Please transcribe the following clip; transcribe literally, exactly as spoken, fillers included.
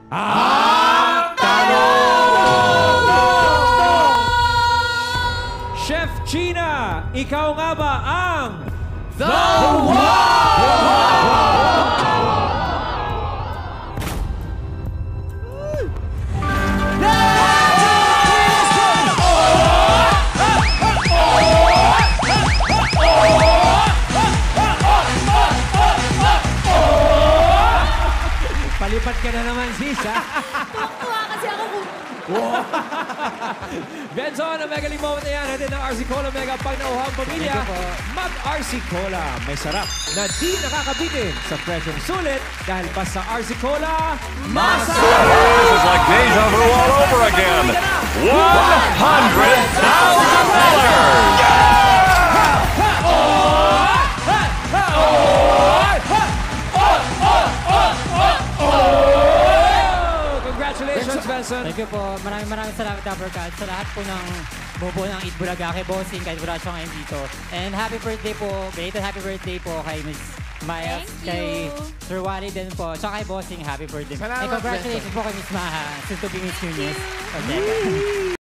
Ang tanong! Chef Gina, ikaw nga ba ang The One! Palipat ka na naman, sis, ha? Tuwa kasi ako kung... Benson, ang mega moment na yan. Hatid ng R C Cola Mega pag nauhang pamilya. Mag-R C Cola. May sarap na di nakakabitin sa presyong sulit dahil pa sa R C Cola, masarap! This is like deja vu all over again. one hundred thousand dollars! Congratulations, Benson! Thank you po. Maraming maraming salamat, Uppercut. Sa lahat po ng bubuo ng Eat Bulaga, kay Bossing, kay wala siya ngayon dito. And happy birthday po, belated happy birthday po kay Miss Maya, Thank kay you. Sir Wally din po, tsaka kay Bossing, happy birthday. Salamat, And congratulations Benson. po kay Miss Maha, soon to be Miss Nunez. Thank you.